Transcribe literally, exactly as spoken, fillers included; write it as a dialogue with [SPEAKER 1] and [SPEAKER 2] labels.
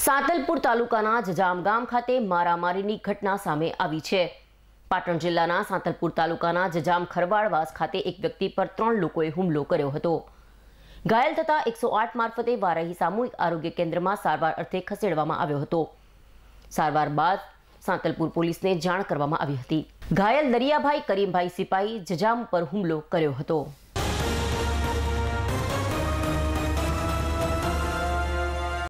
[SPEAKER 1] સાંતલપુર તાલુકાના જજામ ગામ ખાતે મારામારીની ઘટના સામે આવી છે। પાટણ જિલ્લાના સાંતલપુર તાલુકાના જજામ ખરવાડવાસ ખાતે એક વ્યક્તિ પર ત્રણ લોકોએ હુમલો કર્યો હતો। ઘાયલ થતા એકસો આઠ મારફતે વારાહી સામૂહિક આરોગ્ય કેન્દ્રમાં સારવાર અર્થે ખસેડવામાં આવ્યો હતો। સારવાર બાદ સાંતલપુર પોલીસને જાણ કરવામાં આવી હતી। ઘાયલ દરિયાભાઈ કરીમભાઈ સિપાહી જજામ પર હુમલો કર્યો હતો।